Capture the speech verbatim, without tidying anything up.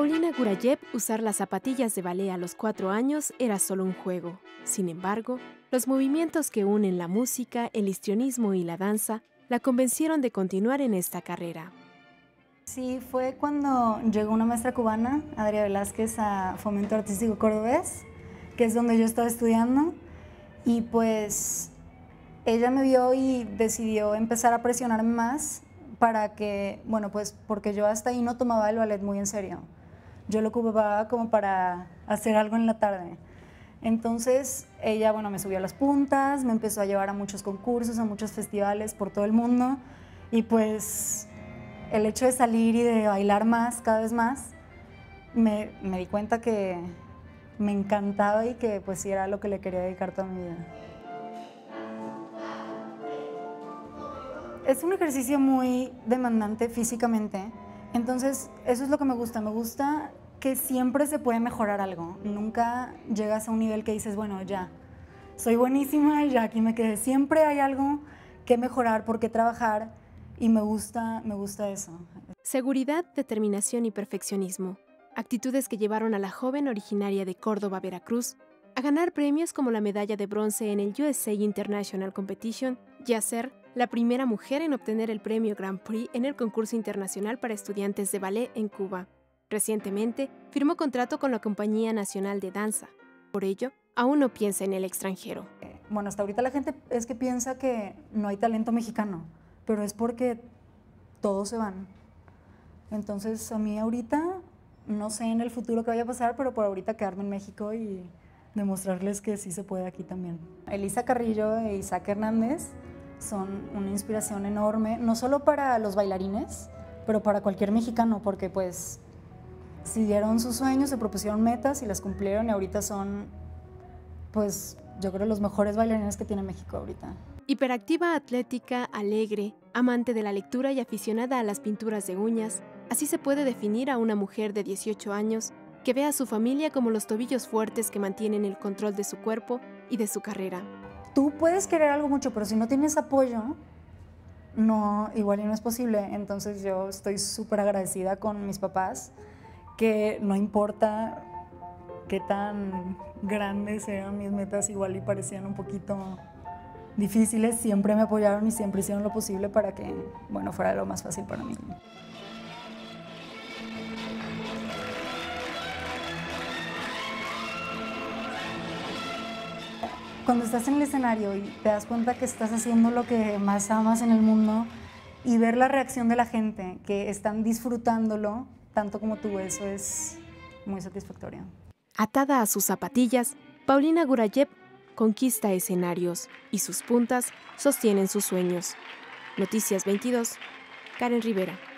Paulina Gurayev, usar las zapatillas de ballet a los cuatro años era solo un juego. Sin embargo, los movimientos que unen la música, el histrionismo y la danza la convencieron de continuar en esta carrera. Sí, fue cuando llegó una maestra cubana, Adria Velázquez, a Fomento Artístico Cordobés, que es donde yo estaba estudiando, y pues ella me vio y decidió empezar a presionarme más para que, bueno, pues porque yo hasta ahí no tomaba el ballet muy en serio. Yo lo ocupaba como para hacer algo en la tarde. Entonces ella, bueno, me subió a las puntas, me empezó a llevar a muchos concursos, a muchos festivales por todo el mundo, y pues el hecho de salir y de bailar más, cada vez más, me, me di cuenta que me encantaba y que pues sí era lo que le quería dedicar toda mi vida. Es un ejercicio muy demandante físicamente, entonces eso es lo que me gusta. Me gusta que siempre se puede mejorar algo. Nunca llegas a un nivel que dices, bueno, ya, soy buenísima, ya aquí me quedé. Siempre hay algo que mejorar, por qué trabajar, y me gusta, me gusta eso. Seguridad, determinación y perfeccionismo. Actitudes que llevaron a la joven originaria de Córdoba, Veracruz, a ganar premios como la medalla de bronce en el U S A International Competition y a ser la primera mujer en obtener el premio Grand Prix en el concurso internacional para estudiantes de ballet en Cuba. Recientemente, firmó contrato con la Compañía Nacional de Danza. Por ello, aún no piensa en el extranjero. Bueno, hasta ahorita la gente es que piensa que no hay talento mexicano, pero es porque todos se van. Entonces, a mí ahorita, no sé en el futuro qué vaya a pasar, pero por ahorita quedarme en México y demostrarles que sí se puede aquí también. Elisa Carrillo e Isaac Hernández son una inspiración enorme, no solo para los bailarines, pero para cualquier mexicano, porque pues siguieron sus sueños, se propusieron metas y las cumplieron, y ahorita son, pues, yo creo los mejores bailarines que tiene México ahorita. Hiperactiva, atlética, alegre, amante de la lectura y aficionada a las pinturas de uñas, así se puede definir a una mujer de dieciocho años que ve a su familia como los tobillos fuertes que mantienen el control de su cuerpo y de su carrera. Tú puedes querer algo mucho, pero si no tienes apoyo, no, igual y no es posible. Entonces yo estoy súper agradecida con mis papás, que no importa qué tan grandes sean mis metas, igual y parecían un poquito difíciles, siempre me apoyaron y siempre hicieron lo posible para que, bueno, fuera lo más fácil para mí. Cuando estás en el escenario y te das cuenta que estás haciendo lo que más amas en el mundo y ver la reacción de la gente, que están disfrutándolo tanto como tú, eso es muy satisfactorio. Atada a sus zapatillas, Paulina Gurayev conquista escenarios y sus puntas sostienen sus sueños. Noticias veintidós, Karen Rivera.